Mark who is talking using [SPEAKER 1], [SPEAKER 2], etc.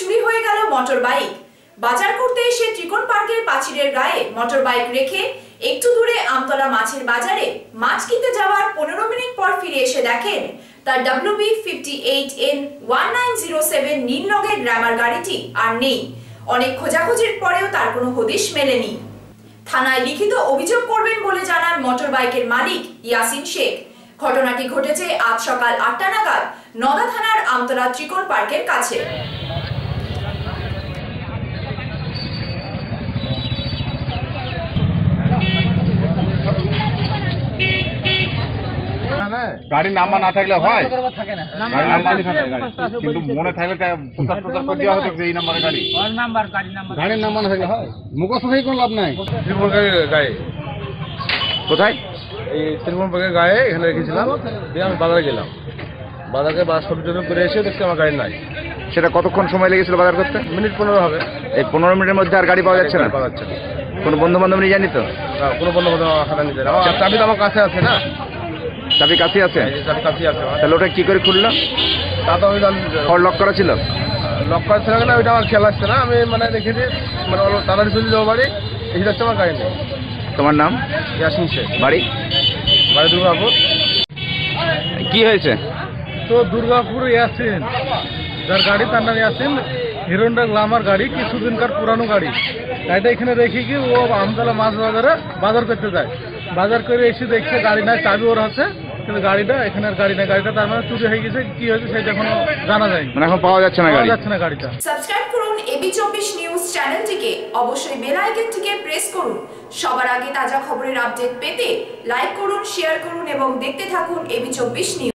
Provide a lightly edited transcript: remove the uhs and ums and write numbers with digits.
[SPEAKER 1] চুরি হয়ে গেল মোটর বাইক। বাজার করতে এসে ত্রিকোণ পার্কের পাঁচিলের গায়ে মোটর বাইক রেখে একটু দূরে আমতলা মাছের বাজারে মাছ কিনতে যাওয়ার 15 মিনিট পর ফিরে এসে দেখেন তার WB58N1907 নীল রঙের গ্ল্যামার গাড়িটি আর নেই। অনেক খোঁজাখুঁজির পরেও তার কোনো হদিশ মেলেনি। থানায় লিখিত অভিযোগ করবেন বলে জানান মোটর বাইকের মালিক ইয়াসিন শেখ। ঘটনাটি ঘটেছে আজ সকাল 8টা নাগাদ নওদা থানার আমতলা ত্রিকোণ পার্কের কাছে।
[SPEAKER 2] গাড়ির নাম্বার না থাকলে হয়, কিন্তু মনে থাকলে প্রচার করে দেওয়া হতো এই নাম্বারে গাড়ি। গাড়ির নাম্বার না থাকলে হয়, মুখস্থ থেকে কোনো লাভ নাই।
[SPEAKER 3] গায়ে
[SPEAKER 2] কোথায়?
[SPEAKER 3] এই ত্রিভুবনবাগের গায়ে এখানে রেখেছিলাম, দিয়ে আমি বাজারে গেলাম। বাজারে সবজি টবজি করে এসে দেখছি আমার গাড়ি নাই।
[SPEAKER 2] সেটা কতক্ষণ সময় লেগেছিল বাজার করতে?
[SPEAKER 3] মিনিট 15 হবে।
[SPEAKER 2] এই 15 মিনিটের মধ্যে আর গাড়ি পাওয়া যাচ্ছে না?
[SPEAKER 3] পাওয়া যাচ্ছে না।
[SPEAKER 2] কোনো বন্ধু বান্ধব নিয়ে যায়নি তো?
[SPEAKER 3] কোনো বন্ধু বান্ধব হাতে নিতে না। চাবি তো আমার কাছে আছে না।
[SPEAKER 2] চাবি কাছে আছে?
[SPEAKER 3] চাবি কাছে আছে।
[SPEAKER 2] তাহলে ওটা কি করে খুললো?
[SPEAKER 3] তা তো আমি
[SPEAKER 2] লক করা ছিল?
[SPEAKER 3] লক করা ছিল না, ওইটা আমার খেয়াল আসছে না। আমি দেখেছি তাড়াতাড়ি চলে যাবো বাড়ি, এই যাচ্ছে আমার গাড়ি নেই।
[SPEAKER 2] তোমার নাম?
[SPEAKER 3] ইয়াসিন শেখ।
[SPEAKER 2] বাড়ি?
[SPEAKER 3] বাড়ি দুর্গাপুর।
[SPEAKER 2] কি হয়েছে?
[SPEAKER 4] তো দুর্গাপুর ইয়াসিন, যার গাড়ি তার নাম ইয়াসিন, হিরো হোন্ডা গ্ল্যামার গাড়ি, কিছুদিনকার পুরানো গাড়ি। গাড়িটা এখানে রেখে গিয়ে ও আমতলা মাছ বাজারে বাজার করতে যায়। বাজার করে এসে দেখছে গাড়ি নাই, চাবি ওর আছে, কিন্তু গাড়িটা এখানে আর গাড়ি নাই। গাড়িটা তার মানে চুরি হয়ে গেছে, কি হয়েছে সেটা এখনো জানা যায়নি।
[SPEAKER 2] মানে এখন পাওয়া যাচ্ছে না
[SPEAKER 4] গাড়িটা।
[SPEAKER 1] সাবস্ক্রাইব করুন AB24 নিউজ চ্যানেলটিকে, অবশ্যই বেল আইকনটিকে প্রেস করুন। সবার আগে তাজা খবরের আপডেট পেতে লাইক করুন, শেয়ার করুন এবং দেখতে থাকুন AB24 নিউজ।